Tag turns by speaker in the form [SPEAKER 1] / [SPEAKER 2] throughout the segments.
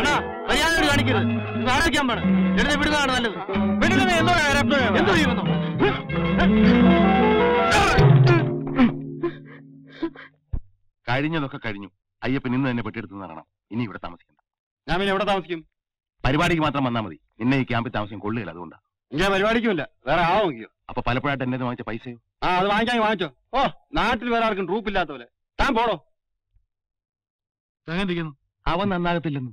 [SPEAKER 1] അണ്ണാ മര്യാദ കാണിക്കരുത്. ഇത് ആരോഗ്യം വേണം. എടുത്ത് വിടുന്നതാണ് നല്ലത്. വിടുന്നത് എന്തോ ചെയ്യുന്നു.
[SPEAKER 2] കഴിഞ്ഞതൊക്കെ കഴിഞ്ഞു. അയ്യപ്പൻ ഇന്ന് തന്നെ പെട്ടിയെടുത്ത് നടണം. ഇനി ഇവിടെ താമസിക്കണ്ട.
[SPEAKER 1] ഞാൻ പിന്നെ എവിടെ താമസിക്കും?
[SPEAKER 2] പരിപാടിക്ക് മാത്രം വന്നാൽ മതി. നിന്നെ ഈ ക്യാമ്പിൽ താമസിക്കും കൊള്ളുകയില്ല. അതുകൊണ്ടാ.
[SPEAKER 1] ഞാൻ പരിപാടിക്കുമില്ല. വേറെ ആളെ നോക്കിയോ?
[SPEAKER 2] അപ്പൊ പലപ്പോഴായിട്ട് എന്നെ വാങ്ങിച്ച പൈസയോ?
[SPEAKER 1] അത് വാങ്ങിച്ചോ. ഓ, നാട്ടിൽ വേറെ ആർക്കും ട്രൂപ്പ് ഇല്ലാത്ത പോലെ. താൻ പോടോ.
[SPEAKER 2] എങ്ങനെ അവൻ നന്നാകത്തില്ലെന്ന്.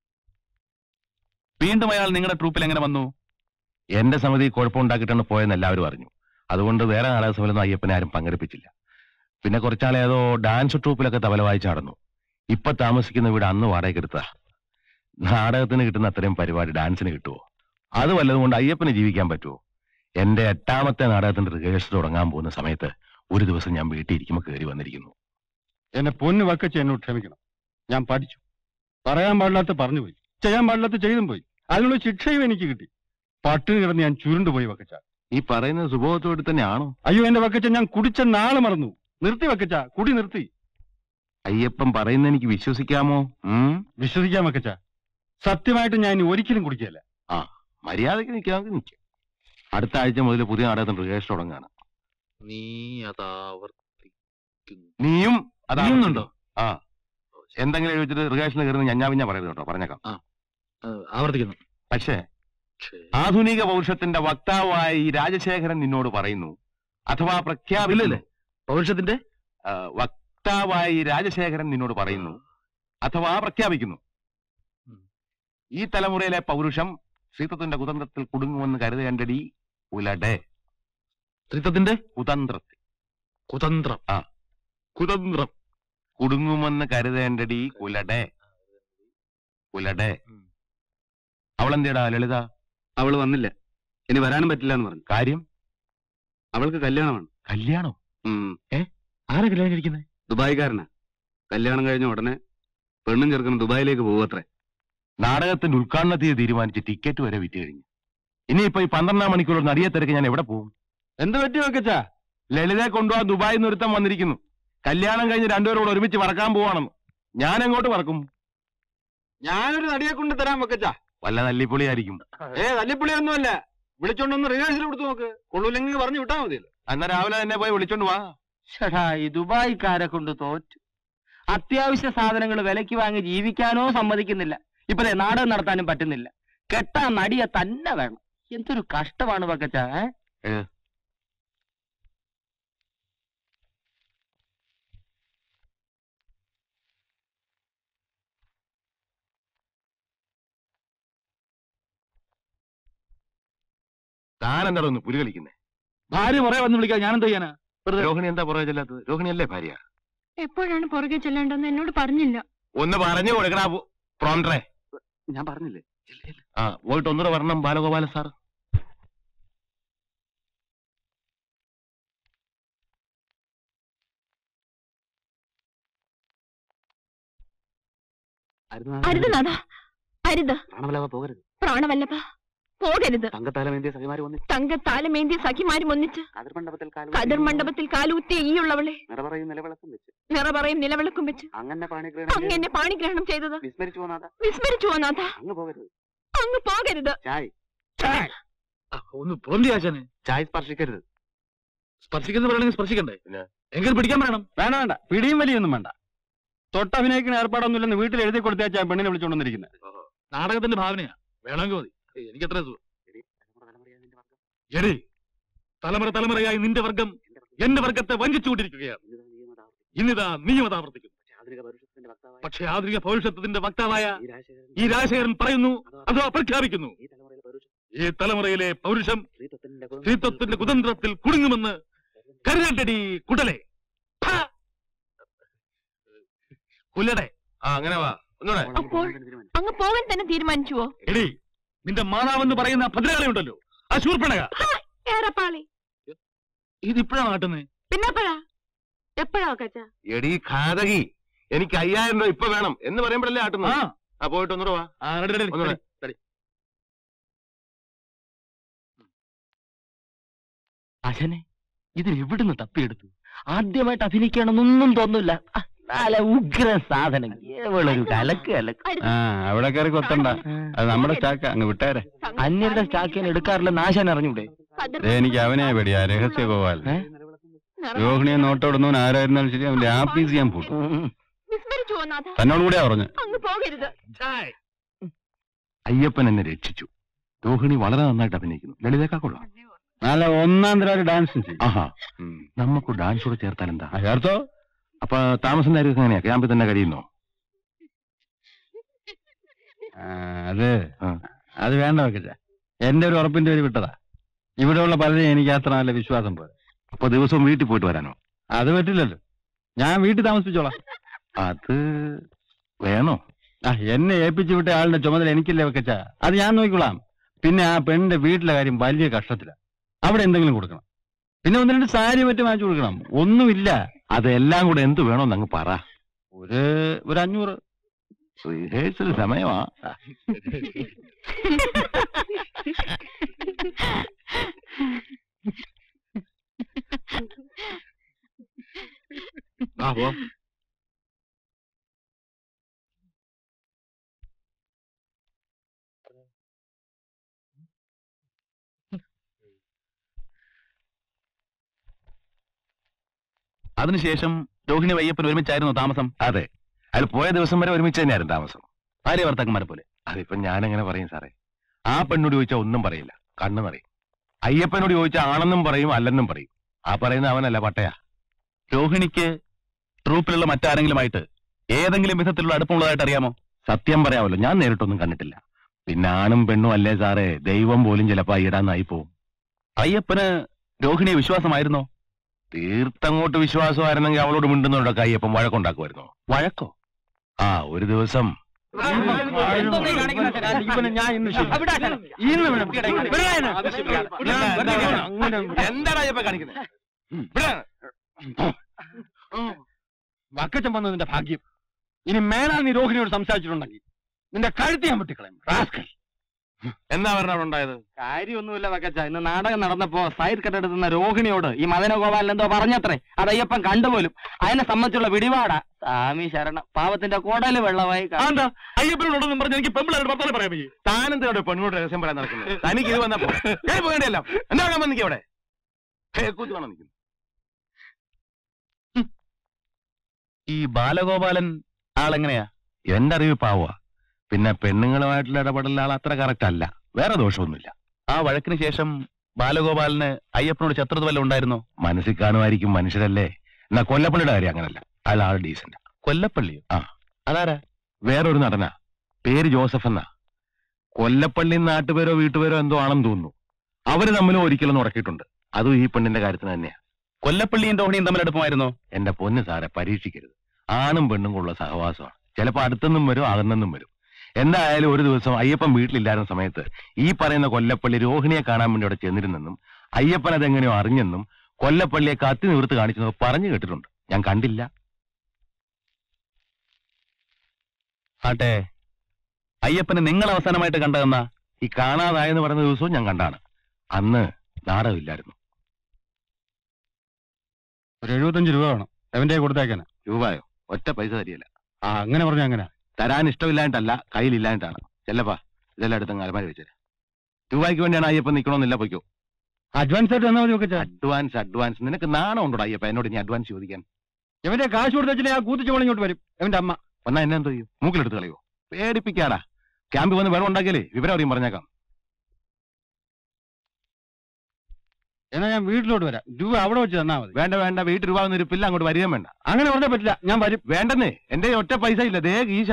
[SPEAKER 2] വീണ്ടും അയാൾ നിങ്ങളുടെ ട്രൂപ്പിൽ എങ്ങനെ വന്നു? എന്റെ സമിതി കുഴപ്പമുണ്ടാക്കിയിട്ടാണ് പോയെന്ന് എല്ലാവരും അറിഞ്ഞു. അതുകൊണ്ട് വേറെ നാടകസഭയിലൊന്നും അയ്യപ്പനെ ആരും പങ്കെടുപ്പിച്ചില്ല. പിന്നെ കുറച്ചാളേതോ ഡാൻസ് ട്രൂപ്പിലൊക്കെ തബല വായിച്ച് നടന്നു. ഇപ്പൊ താമസിക്കുന്ന വീട് അന്ന് വാടകയ്ക്കെടുത്താ. നാടകത്തിന് കിട്ടുന്ന അത്രയും പരിപാടി ഡാൻസിന് കിട്ടുമോ? അത് വല്ലതും കൊണ്ട് അയ്യപ്പന് ജീവിക്കാൻ പറ്റുമോ? എന്റെ 8ാമത്തെ നാടകത്തിന്റെ റിഹേഴ്സൽ തുടങ്ങാൻ പോകുന്ന സമയത്ത് ഒരു ദിവസം ഞാൻ വീട്ടിൽ ഇരിക്കുമ്പോൾ കയറി വന്നിരിക്കുന്നു.
[SPEAKER 1] എന്നെ പൊന്നു വക്കച്ച് എന്നോട് ക്ഷമിക്കണം. ഞാൻ പഠിച്ചു. പറയാൻ പാടില്ലാത്ത പറഞ്ഞു പോയി, ചെയ്യാൻ പാടില്ലാത്ത ചെയ്തും പോയി. അതിനുള്ള ശിക്ഷയും എനിക്ക് കിട്ടി. പട്ടിണി കിടന്ന് ഞാൻ ചുരുണ്ടുപോയി വക്കച്ച.
[SPEAKER 2] ഈ പറയുന്നത് സുബോധത്തോടെ തന്നെയാണോ?
[SPEAKER 1] അയ്യോ എന്റെ വക്കച്ച, ഞാൻ കുടിച്ച നാളെ മറന്നു. നിർത്തി വക്കച്ച, കുടി നിർത്തി.
[SPEAKER 2] അയ്യപ്പൻ പറയുന്ന എനിക്ക് വിശ്വസിക്കാമോ?
[SPEAKER 1] വിശ്വസിക്കാം വക്കച്ച. സത്യമായിട്ട് ഞാൻ ഇനി ഒരിക്കലും കുടിക്കുകയല്ല.
[SPEAKER 2] ആ, മര്യാദയ്ക്ക് നിൽക്കാമെങ്കിൽ നിൽക്കും. അടുത്ത ആഴ്ച മുതൽ പുതിയ നാടകത്തിന്റെ റിഹേഴ്സൽ തുടങ്ങാണ്. നീയും അതാവുന്നുണ്ടോ? ആ, എന്തെങ്കിലും എഴുതിച്ചിട്ട് റിഹേഴ്സൽ കയറുന്ന ഞാൻ പറയുന്നത് കേട്ടോ. പറഞ്ഞേക്കാം.
[SPEAKER 1] ആവർത്തിക്കുന്നു.
[SPEAKER 2] പക്ഷേ ആധുനിക പൗരുഷത്തിന്റെ വക്താവായ ഈ രാജശേഖരൻ നിന്നോട് പറയുന്നു, അഥവാ പ്രഖ്യാപില്ലേ?
[SPEAKER 1] പൗരുഷത്തിന്റെ
[SPEAKER 2] വക്താവായ ഈ രാജശേഖരൻ നിന്നോട് പറയുന്നു, അഥവാ പ്രഖ്യാപിക്കുന്നു, ഈ തലമുറയിലെ പൗരുഷം സ്ത്രീത്വത്തിന്റെ കുതന്ത്രത്തിൽ കുടുങ്ങുമെന്ന് കരുതേണ്ടടി ഉലടെ.
[SPEAKER 1] സ്ത്രീത്വത്തിന്റെ
[SPEAKER 2] കുതന്ത്രം കുടുങ്ങുമെന്ന് കരുതേണ്ടടി ഉലടെ. അവളെന്തേടാ ലളിത?
[SPEAKER 1] അവള് വന്നില്ല. ഇനി വരാനും പറ്റില്ല എന്ന് പറഞ്ഞു.
[SPEAKER 2] കാര്യം?
[SPEAKER 1] അവൾക്ക് കല്യാണമാണ്.
[SPEAKER 2] കല്യാണം? ആരാ കല്യാണം കഴിക്കുന്നത്?
[SPEAKER 1] ദുബായിക്കാരനാ. കല്യാണം കഴിഞ്ഞ ഉടനെ പെണ്ണും ചെറുക്കനും ദുബായിലേക്ക് പോവത്രേ.
[SPEAKER 2] നാടകത്തിന്റെ ഉദ്ഘാടന തീയതി തീരുമാനിച്ച് ടിക്കറ്റ് വരെ വിറ്റ് കഴിഞ്ഞു. ഇനിയിപ്പോ ഈ 12 മണിക്കൂർ നടിയെ തിരക്ക് ഞാൻ എവിടെ പോകും?
[SPEAKER 1] എന്ത് പറ്റി വെക്കച്ചാ?
[SPEAKER 2] ലളിതയെ കൊണ്ടുപോകാൻ ദുബായിൽ നിർത്തം വന്നിരിക്കുന്നു. കല്യാണം കഴിഞ്ഞ് രണ്ടുപേരോട് ഒരുമിച്ച് പറക്കാൻ പോവാണെന്ന്. ഞാൻ എങ്ങോട്ട് പറക്കും?
[SPEAKER 1] ഞാനൊരു നടിയെ കൊണ്ട് തരാൻ വെക്കച്ചാ.
[SPEAKER 2] വല്ല തല്ലിപ്പൊളിയായിരിക്കും.
[SPEAKER 1] തല്ലിപ്പൊളിയൊന്നുമല്ല. വിളിച്ചോണ്ടൊന്ന് റിഹേഴ്സൽ കൊടുത്തു നോക്ക്. കൊള്ളൂല്ലെങ്കിൽ പറഞ്ഞു വിട്ടാ മതിയല്ലോ.
[SPEAKER 2] എന്നാ രാവിലെ തന്നെ പോയി വിളിച്ചോണ്ട് വാ.
[SPEAKER 3] ചേട്ടാ, ഈ ദുബായിക്കാരെ കൊണ്ട് തോറ്റു. അത്യാവശ്യ സാധനങ്ങൾ വിലയ്ക്ക് വാങ്ങി ജീവിക്കാനോ സമ്മതിക്കുന്നില്ല. ഇപ്പൊ നാടകം നടത്താനും പറ്റുന്നില്ല. കെട്ടാൻ നടിയെ തന്നെ വേണം. എന്തൊരു കഷ്ടമാണ് വക്കച്ച.
[SPEAKER 2] താനെന്താ ഒന്ന് പുലി കളിക്കുന്നേ?
[SPEAKER 1] ഭാര്യ പുറകെ വന്ന് വിളിക്കാൻ ഞാനെന്ത് ചെയ്യാനാ?
[SPEAKER 2] രോഹിണി എന്താ പുറകെ ചെല്ലാത്തത്? രോഹിണിയല്ലേ ഭാര്യ?
[SPEAKER 4] എപ്പോഴാണ് പുറകെ ചെല്ലേണ്ടെന്ന് എന്നോട് പറഞ്ഞില്ല.
[SPEAKER 2] ഒന്ന് പറഞ്ഞു കൊടുക്കണ പ്രോണ്ടറെ.
[SPEAKER 1] ഞാൻ പറഞ്ഞില്ലേ?
[SPEAKER 2] ആ, പോയിട്ട് ഒന്നുകൂടെ വരണം ബാലഗോപാല സാർ.
[SPEAKER 4] അരുത് നാഥ, അരുത്.
[SPEAKER 1] പോകരുത്.
[SPEAKER 4] പ്രാണവല്ലഭ പോകരുത്.
[SPEAKER 1] തങ്കത്താലമേന്തിയ
[SPEAKER 4] സഖിമാരും ഒന്നിച്ച് കതിർ മണ്ഡപത്തിൽ കാലൂത്തിയ ഈയുള്ളവളെ നിറപറയും നിലവിളക്കും വെച്ച് അങ്ങനെ പാണിഗ്രഹണം ചെയ്തത് വിസ്മരിച്ചു നാഥ. അങ്ങ് പോകരുത്.
[SPEAKER 1] ഒന്ന് പൊന്തിയാശാനെ. ചായ സ്പർശിക്കരുത്. സ്പർശിക്കുന്ന പറയണെങ്കിൽ സ്പർശിക്കണ്ടേ? എങ്കിലും പിടിക്കാൻ പറയണം. വേണ്ട, പിടിയും വലിയൊന്നും വേണ്ട. തൊട്ടഭിനയിക്കുന്ന ഏർപ്പാടൊന്നുമില്ലെന്ന് വീട്ടിൽ എഴുതി കൊടുത്തേച്ചാ പെണ്ണിനെ വിളിച്ചോണ്ടിരിക്കുന്നത്. നാടകത്തിന്റെ ഭാവനയാ. വേണമെങ്കിൽ മതി. എനിക്ക് എത്ര എടി, തലമുറയായി നിന്റെ വർഗം എന്റെ വർഗത്തെ വഞ്ചിച്ചുകൊണ്ടിരിക്കുകയാണ്. ഇന്നിതാ നീയും അത് ആവർത്തിക്കുന്നു. പക്ഷേ ആധുനിക പൗരുഷത്വത്തിന്റെ വക്താവായ ഈ രാജശേഖരൻ പറയുന്നു, അഥവാ പ്രഖ്യാപിക്കുന്നു, ഈ തലമുറയിലെ പൗരുഷം സ്ത്രീത്വത്തിന്റെ കുതന്ത്രത്തിൽ കുടുങ്ങുമെന്ന് കരുതേണ്ടടി കുടലെ. കുലടെ.
[SPEAKER 2] അങ്ങനെ വാ.
[SPEAKER 4] അപ്പോൾ അങ്ങ് പോകാൻ തന്നെ തീരുമാനിച്ചുവോ?
[SPEAKER 1] എടി, നിന്റെ മാതാവെന്ന് പറയുന്ന ഭദ്രകാളി ഉണ്ടല്ലോ, ആ ശൂർപ്പണക. ഇതിപ്പോഴാണ് നാട്ടുന്നേ?
[SPEAKER 4] പിന്നെപ്പോഴാ? എപ്പോഴാ കച്ചാ?
[SPEAKER 2] എടി ഘാതകി, എനിക്ക് 5000 രൂപ ഇപ്പൊ വേണം എന്ന് പറയുമ്പോഴല്ലേ ആട്ടുന്നു. ആ, പോയിട്ട് ഒന്നുകൂടെ വാ.
[SPEAKER 3] അച്ഛനെ, ഇതിൽ എവിടുന്ന് തപ്പിയെടുത്തു? ആദ്യമായിട്ട് അഭിനയിക്കണമെന്നൊന്നും തോന്നില്ല. നല്ല ഉഗ്ര സാധനം, ഏവളൊരു കലക്ക് കലക്ക്.
[SPEAKER 1] അവിടെ കയറി കൊത്തണ്ട, അത് നമ്മുടെ സ്റ്റാക്ക, അങ്ങ് വിട്ടേരെ.
[SPEAKER 3] അന്യരുടെ സ്റ്റാക്കിന് എടുക്കാറില്ല, നാശാൻ അറിഞ്ഞൂടെ?
[SPEAKER 1] എനിക്ക് അവനെ പേടിയാ, രഹസ്യ ഗോപാൽ. രോഹിണിയെ നോട്ടോടുന്നവൻ ആരായിരുന്നാലും ശരി, അവന്റെ ആഫീസ് ഞാൻ പൂട്ടും. തന്നോട് കൂടെയാ പറഞ്ഞു.
[SPEAKER 2] അയ്യപ്പൻ എന്നെ രക്ഷിച്ചു. രോഹിണി വളരെ നന്നായിട്ട് അഭിനയിക്കുന്നു. ലളിതേക്കാക്കൊള്ളാം.
[SPEAKER 1] നല്ല ഒന്നാം തരം ഡാൻസും ചെയ്യും.
[SPEAKER 2] ആഹാ, നമുക്ക് ഡാൻസ് കൂടെ ചേർത്താൽ എന്താ?
[SPEAKER 1] ചേർത്തോ?
[SPEAKER 2] അപ്പൊ താമസം കാര്യമൊക്കെ എങ്ങനെയാ? ക്യാമ്പിൽ തന്നെ കഴിയുന്നോ?
[SPEAKER 1] അത് വേണ്ട വെക്കച്ച, എന്റെ ഒരു ഉറപ്പിന്റെ പേര് വിട്ടതാ. ഇവിടെയുള്ള പലരെയും എനിക്ക് അത്ര നല്ല വിശ്വാസം പോലെ.
[SPEAKER 2] അപ്പൊ ദിവസവും വീട്ടിൽ പോയിട്ട് വരാനോ?
[SPEAKER 1] അത് പറ്റില്ലല്ലോ, ഞാൻ വീട്ടിൽ താമസിപ്പിച്ചോളാം.
[SPEAKER 2] അത് വേണോ?
[SPEAKER 1] എന്നെ ഏൽപ്പിച്ചു വിട്ട ആളുടെ ചുമതല എനിക്കില്ലേ വെക്കച്ച, അത് ഞാൻ നോക്കിക്കൊള്ളാം. പിന്നെ ആ പെണ്ണിന്റെ വീട്ടിലെ കാര്യം വലിയ കഷ്ടത്തില. അവിടെ എന്തെങ്കിലും കൊടുക്കണം, പിന്നെ 1-2 സാരി മറ്റും വാങ്ങിച്ചു കൊടുക്കണം. ഒന്നുമില്ല.
[SPEAKER 2] അതെല്ലാം കൂടെ എന്ത് വേണോന്ന് അങ്ങ് പറ.
[SPEAKER 1] ഒരു 500.
[SPEAKER 2] റിഹേഴ്സൽ സമയമാ.
[SPEAKER 1] അതിനുശേഷം രോഹിണി അയ്യപ്പൻ ഒരുമിച്ചായിരുന്നു താമസം?
[SPEAKER 2] അതെ, അയാൾ പോയ ദിവസം വരെ ഒരുമിച്ച് തന്നെയായിരുന്നു താമസം.
[SPEAKER 1] ഭാര്യ ഭർത്താക്കന്മാരെ പോലെ.
[SPEAKER 2] അതിപ്പോ ഞാനെങ്ങനെ പറയും സാറേ? ആ പെണ്ണോട് ചോദിച്ചാൽ ഒന്നും പറയില്ല, കണ്ണു നിറയും. അയ്യപ്പനോട് ചോദിച്ചാൽ ആണെന്നും പറയും അല്ലെന്നും പറയും. ആ പറയുന്ന അവനല്ല, പട്ടയാ.
[SPEAKER 1] രോഹിണിക്ക് ട്രൂപ്പിലുള്ള മറ്റാരെങ്കിലുമായിട്ട് ഏതെങ്കിലും വിധത്തിലുള്ള അടുപ്പമുള്ളതായിട്ട് അറിയാമോ?
[SPEAKER 2] സത്യം പറയാമല്ലോ, ഞാൻ നേരിട്ടൊന്നും കണ്ടിട്ടില്ല. പിന്നെ ആണും പെണ്ണും അല്ലേ സാറേ, ദൈവം പോലും ചിലപ്പോ ഈടാന്നായി പോവും.
[SPEAKER 1] അയ്യപ്പന് രോഹിണിയെ വിശ്വാസമായിരുന്നോ?
[SPEAKER 2] തീർത്തങ്ങോട്ട് വിശ്വാസമായിരുന്നെങ്കിൽ അവളോട് മിണ്ടുന്നവരൊക്കെ അയ്യപ്പൻ വഴക്കുണ്ടാക്കുമായിരുന്നോ?
[SPEAKER 1] വഴക്കോ?
[SPEAKER 2] ആ, ഒരു ദിവസം
[SPEAKER 1] എന്താണ് അയ്യപ്പ കാണിക്കുന്നത്? വക്കച്ചൻ വന്നത് നിന്റെ ഭാഗ്യം. ഇനി മേലാൽ നീ രോഹിണിയോട് സംസാരിച്ചിട്ടുണ്ടെങ്കിൽ നിന്റെ കഴുത്തി ഞാൻ വെട്ടിക്കളയും.
[SPEAKER 2] എന്താ പറഞ്ഞ അവിടെ ഉണ്ടായത്?
[SPEAKER 3] കാര്യമൊന്നുമില്ല വക്കച്ച. ഇന്ന് നാടകം നടന്നപ്പോ സൈഡ് കട്ടെടുത്തുന്ന രോഹിണിയോട് ഈ മദനഗോപാലൻ എന്തോ പറഞ്ഞത്രേ. അത് അയ്യപ്പൻ കണ്ടുപോലും. അതിനെ സംബന്ധിച്ചുള്ള പിടിപാടാ. സ്വാമി ശരണം, പാവത്തിന്റെ കുടല് വെള്ളമായി.
[SPEAKER 2] അയ്യപ്പനോടൊന്നും പറഞ്ഞ് എനിക്ക് പെമ്പിളായിട്ട് വർത്താനം പറയാൻ പറ്റി. താനെന്തിനോട് പെണ്ണോട് രഹസ്യം പറയാൻ നടക്കുന്നത്? തനിക്ക് ഇത് വന്നപ്പോ പോകേണ്ടല്ലോ. എന്താ കാണാൻ വന്നിക്ക് അവിടെ കൂത്ത് കാണാൻ നിൽക്കുന്നു.
[SPEAKER 1] ഈ ബാലഗോപാലൻ ആളെങ്ങനെയാ?
[SPEAKER 2] എന്റെ അറിവ് പാവുക. പിന്നെ പെണ്ണുങ്ങളുമായിട്ടുള്ള ഇടപെടൽ ആൾ അത്ര കറക്റ്റ് അല്ല. വേറെ ദോഷമൊന്നുമില്ല.
[SPEAKER 1] ആ വഴക്കിന് ശേഷം ബാലഗോപാലന് അയ്യപ്പനോട് ശത്രുത വല്ലതും ഉണ്ടായിരുന്നോ?
[SPEAKER 2] മനസ്സിൽ കാണുമായിരിക്കും, മനുഷ്യരല്ലേ. എന്നാ കൊല്ലപ്പള്ളിയുടെ കാര്യം അങ്ങനല്ല. അയാൾ ആൾ ഡീസന്റ്.
[SPEAKER 1] കൊല്ലപ്പള്ളിയോ?
[SPEAKER 2] ആ,
[SPEAKER 1] അതാരാ?
[SPEAKER 2] വേറൊരു നടനാ, പേര് ജോസഫ് എന്നാ. കൊല്ലപ്പള്ളി നാട്ടുപേരോ വീട്ടുപേരോ എന്തോ ആണെന്ന് തോന്നുന്നു. അവര് തമ്മിലും ഒരിക്കലും ഉറക്കിയിട്ടുണ്ട്. അതും ഈ പെണ്ണിന്റെ കാര്യത്തിന് തന്നെയാ.
[SPEAKER 1] കൊല്ലപ്പള്ളിയും രോഹിണിയും തമ്മിൽ അടുപ്പമായിരുന്നോ?
[SPEAKER 2] എന്റെ പൊന്ന് സാറെ, പരീക്ഷിക്കരുത്. ആണും പെണ്ണും ഉള്ള സഹവാസമാണ്. ചിലപ്പോൾ അടുത്തുനിന്നും വരും, അകന്നെന്നും വരും. എന്തായാലും ഒരു ദിവസം അയ്യപ്പൻ വീട്ടിലില്ലായിരുന്ന സമയത്ത് ഈ പറയുന്ന കൊല്ലപ്പള്ളി രോഹിണിയെ കാണാൻ വേണ്ടി അവിടെ ചെന്നിരുന്നെന്നും അയ്യപ്പൻ അതെങ്ങനെയോ അറിഞ്ഞെന്നും കൊല്ലപ്പള്ളിയെ കത്തി നിവർത്ത് കാണിച്ചെന്നും പറഞ്ഞു കേട്ടിട്ടുണ്ട്. ഞാൻ കണ്ടില്ല.
[SPEAKER 1] ആട്ടെ, അയ്യപ്പനെ നിങ്ങൾ അവസാനമായിട്ട് കണ്ടതെന്നാ?
[SPEAKER 2] ഈ കാണാതായെന്ന് പറയുന്ന ദിവസവും ഞാൻ കണ്ടാണ്. അന്ന് നാടകമില്ലായിരുന്നു.
[SPEAKER 1] ഒരു 75 രൂപ വേണം. എവന്റെ കൊടുത്തേക്കാനാ.
[SPEAKER 2] രൂപയോ? ഒറ്റ പൈസ തരികയില്ല.
[SPEAKER 1] അങ്ങനെ പറഞ്ഞ അങ്ങനെ
[SPEAKER 2] തരാൻ ഇഷ്ടമില്ലായിട്ടല്ല, കയ്യിലില്ലായിട്ടാണ്. ചെല്ലപ്പാ, ഇതെല്ലാം എടുത്തങ്ങ് അലമാരി വെച്ചേരാ. രൂപയ്ക്ക് വേണ്ടിയാണ് അയ്യപ്പൻ നിൽക്കണമെന്നില്ല, പൊയ്ക്കോ.
[SPEAKER 1] അഡ്വാൻസ് ആയിട്ട് തന്നാ മതി.
[SPEAKER 2] അഡ്വാൻസ് നിനക്ക് നാണം ഉണ്ടോ അയ്യപ്പ എന്നോട് ഇനി അഡ്വാൻസ് ചോദിക്കാൻ?
[SPEAKER 1] എവന്റെ കാശ് കൊടുത്തേ ആ കൂത്തിച്ചോളം ഇങ്ങോട്ട് വരും. എവന്റെ അമ്മ
[SPEAKER 2] വന്നാ എന്നെ എന്തോ ചെയ്യും? മൂക്കിലെടുത്ത് കളയോ? പേടിപ്പിക്കാടാ. ക്യാമ്പിൽ വന്ന് വെള്ളം ഉണ്ടാക്കിയാലേ വിവരം അറിയും, പറഞ്ഞേക്കാം.
[SPEAKER 1] എന്നാ ഞാൻ വീട്ടിലോട്ട് വരാം. രൂപ അവിടെ വെച്ച് തന്നാ മതി.
[SPEAKER 2] വേണ്ട വേണ്ട, വീട്ടിൽ രൂപ ഒന്നും ഇരിപ്പില്ല, അങ്ങോട്ട് വരികയും വേണ്ട.
[SPEAKER 1] അങ്ങനെ പറഞ്ഞാൽ പറ്റില്ല, ഞാൻ വരും.
[SPEAKER 2] വേണ്ടെന്നേ, എന്റെ ഒറ്റ പൈസ ഇല്ല. ദേ ഗീശ.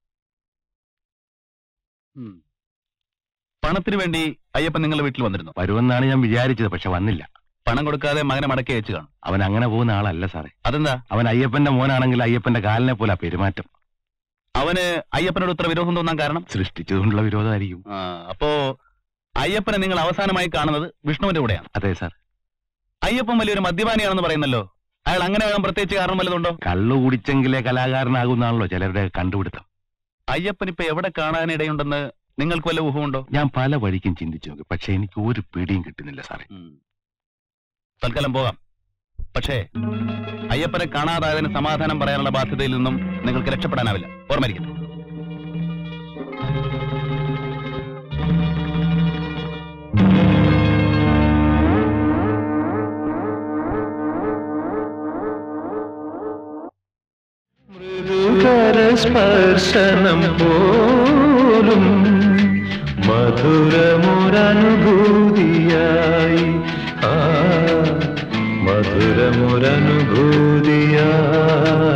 [SPEAKER 1] പണത്തിന് വേണ്ടി അയ്യപ്പൻ നിങ്ങളുടെ വീട്ടിൽ വന്നിരുന്നു?
[SPEAKER 2] വരുമെന്നാണ് ഞാൻ വിചാരിച്ചത്, പക്ഷെ വന്നില്ല.
[SPEAKER 1] പണം കൊടുക്കാതെ മകനെ മടക്കി അയച്ചു കാണും.
[SPEAKER 2] അവൻ അങ്ങനെ പോകുന്ന ആളല്ല സാറേ.
[SPEAKER 1] അതെന്താ?
[SPEAKER 2] അവൻ അയ്യപ്പന്റെ മോനാണെങ്കിൽ അയ്യപ്പന്റെ കാലിനെ പോലെ പെരുമാറ്റം.
[SPEAKER 1] അവന് അയ്യപ്പനോട് ഇത്ര വിരോധം തോന്നാൻ കാരണം?
[SPEAKER 2] സൃഷ്ടിച്ചതുകൊണ്ടുള്ള വിരോധമായിരിക്കും.
[SPEAKER 1] അപ്പോ അയ്യപ്പനെ നിങ്ങൾ അവസാനമായി കാണുന്നത് വിഷ്ണുവിന്റെ കൂടെയാണ്?
[SPEAKER 2] അതെ സാർ.
[SPEAKER 1] അയ്യപ്പൻ വലിയൊരു മദ്യപാനിയാണെന്ന് പറയുന്നല്ലോ. അയാൾ അങ്ങനെ ആകാൻ പ്രത്യേകിച്ച് കാരണം വല്ലതുണ്ടോ?
[SPEAKER 2] കള്ളു കുടിച്ചെങ്കിലേ കലാകാരനാകുന്നാണല്ലോ ചിലരുടെ കണ്ടുപിടുത്തം.
[SPEAKER 1] അയ്യപ്പൻ ഇപ്പൊ എവിടെ കാണാനിടയുണ്ടെന്ന് നിങ്ങൾക്ക് വല്ല ഊഹമുണ്ടോ?
[SPEAKER 2] ഞാൻ പല വഴിക്കും ചിന്തിച്ചു നോക്കി, പക്ഷെ എനിക്ക് ഒരു പിടിയും കിട്ടുന്നില്ല സാറേ.
[SPEAKER 1] തൽക്കാലം പോകാം. പക്ഷേ അയ്യപ്പനെ കാണാതായതിന് സമാധാനം പറയാനുള്ള ബാധ്യതയിൽ നിന്നും നിങ്ങൾക്ക് രക്ഷപ്പെടാനാവില്ല. ഓർമ്മയിരിക്കും.
[SPEAKER 5] സ്പർശനം പോലും മധുരമൊരനുഭൂതിയായി, മധുരമൊരനുഭൂതിയായി.